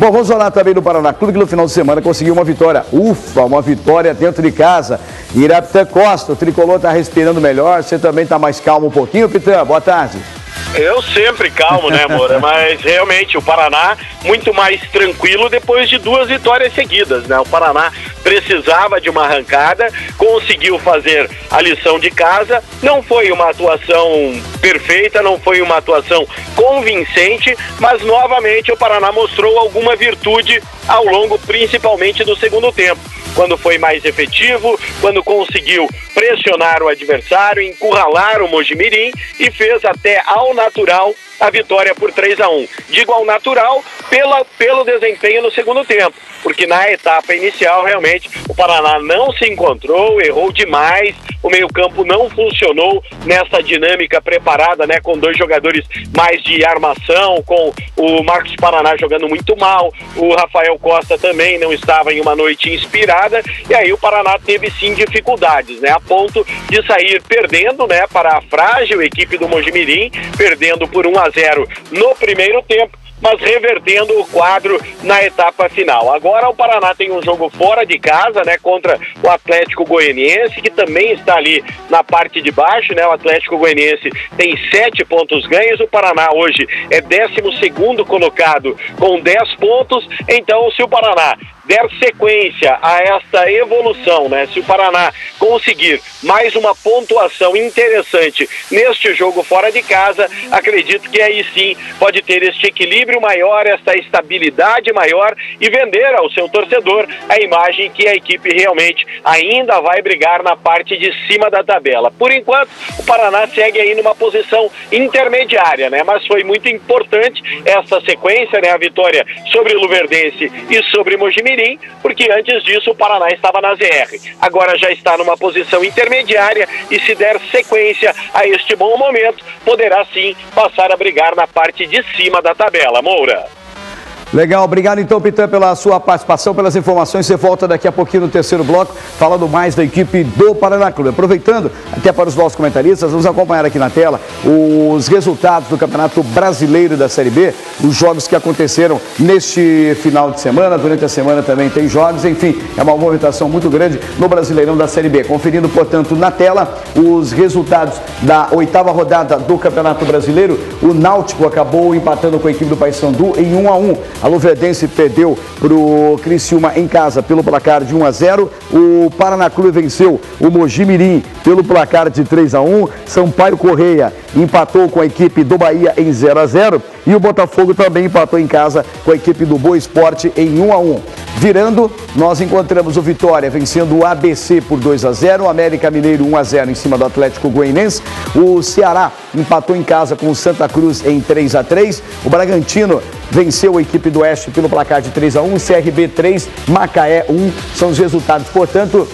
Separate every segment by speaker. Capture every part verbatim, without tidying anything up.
Speaker 1: Bom, vamos falar também do Paraná Clube, que no final de semana conseguiu uma vitória. Ufa, uma vitória dentro de casa. Irapitã Costa, o tricolor está respirando melhor. Você também está mais calmo um pouquinho, Pitã? Boa tarde.
Speaker 2: Eu sempre calmo, né, Moura? Mas realmente o Paraná muito mais tranquilo depois de duas vitórias seguidas, né? O Paraná precisava de uma arrancada, conseguiu fazer a lição de casa. Não foi uma atuação perfeita, não foi uma atuação convincente, mas novamente o Paraná mostrou alguma virtude ao longo, principalmente do segundo tempo, quando foi mais efetivo, quando conseguiu pressionar o adversário, encurralar o Mojimirim e fez até ao natural a vitória por três a um. Digo ao natural pela, pelo desempenho no segundo tempo, porque na etapa inicial realmente o Paraná não se encontrou, errou demais, o meio-campo não funcionou nessa dinâmica preparada, né, com dois jogadores mais de armação, com o Marcos Paraná jogando muito mal, o Rafael Costa também não estava em uma noite inspirada, e aí o Paraná teve sim dificuldades, né, a ponto de sair perdendo, né, para a frágil equipe do Mojimirim, perdendo por um a zero no primeiro tempo, mas revertendo o quadro na etapa final. Agora o Paraná tem um jogo fora de casa, né, contra o Atlético Goianiense, que também está ali na parte de baixo, né? O Atlético Goianiense tem sete pontos ganhos, o Paraná hoje é décimo segundo colocado com dez pontos, então se o Paraná der sequência a esta evolução, né? Se o Paraná conseguir mais uma pontuação interessante neste jogo fora de casa, acredito que aí sim pode ter este equilíbrio maior, esta estabilidade maior e vender ao seu torcedor a imagem que a equipe realmente ainda vai brigar na parte de cima da tabela. Por enquanto, o Paraná segue aí numa posição intermediária, né? Mas foi muito importante essa sequência, né? A vitória sobre o Luverdense e sobre Mojimirim, porque antes disso o Paraná estava na Z R. Agora já está numa posição intermediária e se der sequência a este bom momento, poderá sim passar a brigar na parte de cima da tabela. Moura.
Speaker 1: Legal, obrigado então, Pitã, pela sua participação, pelas informações. Você volta daqui a pouquinho no terceiro bloco, falando mais da equipe do Paraná Clube. Aproveitando, até para os nossos comentaristas, vamos acompanhar aqui na tela os resultados do Campeonato Brasileiro da Série B, os jogos que aconteceram neste final de semana. Durante a semana também tem jogos, enfim, é uma movimentação muito grande no Brasileirão da Série B. Conferindo, portanto, na tela os resultados da oitava rodada do Campeonato Brasileiro. O Náutico acabou empatando com a equipe do Paysandu em um a um. A Luverdense perdeu para o Criciúma em casa pelo placar de um a zero. O Paraná Clube venceu o Mojimirim pelo placar de três a um. Sampaio Correia empatou com a equipe do Bahia em zero a zero. E o Botafogo também empatou em casa com a equipe do Boa Esporte em um a um. Virando, nós encontramos o Vitória vencendo o A B C por dois a zero, o América Mineiro um a zero em cima do Atlético Goianiense, o Ceará empatou em casa com o Santa Cruz em três a três, o Bragantino venceu a equipe do Oeste pelo placar de três a um, C R B três, Macaé um, são os resultados, portanto,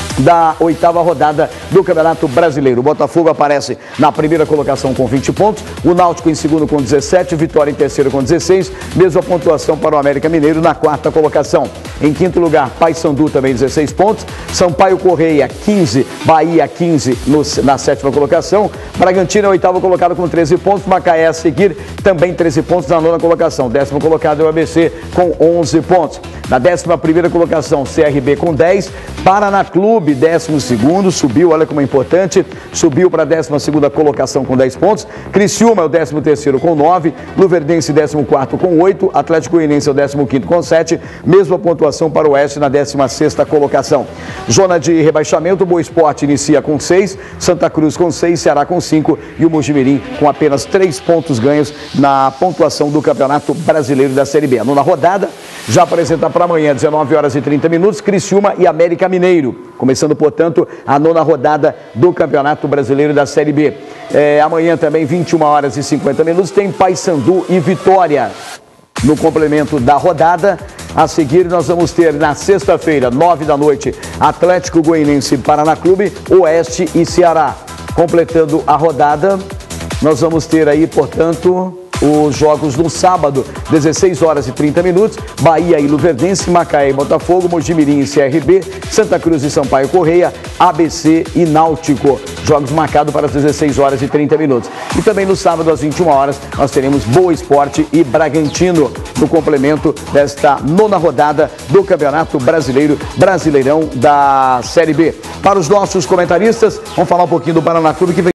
Speaker 1: da oitava rodada do Campeonato Brasileiro. O Botafogo aparece na primeira colocação com vinte pontos, o Náutico em segundo com dezessete, Vitória em terceiro com dezesseis, mesma pontuação para o América Mineiro na quarta colocação. Em quinto lugar, Paysandu também dezesseis pontos, Sampaio Correia quinze, Bahia quinze no, na sétima colocação, Bragantino é o oitavo colocado com treze pontos, Macaé a seguir também treze pontos na nona colocação, décimo colocado é o A B C com onze pontos. Na décima primeira colocação, C R B com dez, Paraná Clube décimo segundo, subiu, olha como é importante, subiu para a décima segunda colocação com dez pontos, Criciúma é o décimo terceiro com nove, Luverdense décimo quarto com oito, Atlético Goianiense é o décimo quinto com sete, mesma pontuação para o Oeste na décima sexta colocação. Zona de rebaixamento, Boa Esporte inicia com seis, Santa Cruz com seis, Ceará com cinco e o Mojimirim com apenas três pontos ganhos na pontuação do Campeonato Brasileiro da Série B. A nona rodada já apresenta para amanhã, dezenove horas e trinta minutos, Criciúma e América Mineiro. Começando, portanto, a nona rodada do Campeonato Brasileiro da Série B. É, amanhã também, vinte e uma horas e cinquenta minutos, tem Paysandu e Vitória. No complemento da rodada, a seguir nós vamos ter na sexta-feira, nove da noite, Atlético Goianiense e Paraná Clube, Oeste e Ceará. Completando a rodada, nós vamos ter aí, portanto, os jogos no sábado, dezesseis horas e trinta minutos, Bahia e Luverdense, Macaé e Botafogo, Mojimirim e C R B, Santa Cruz e Sampaio Correia, A B C e Náutico. jogos marcados para as dezesseis horas e trinta minutos. E também no sábado, às vinte e uma horas, nós teremos Boa Esporte e Bragantino, no complemento desta nona rodada do Campeonato Brasileiro, Brasileirão da Série B. Para os nossos comentaristas, vamos falar um pouquinho do Paraná Clube, que vem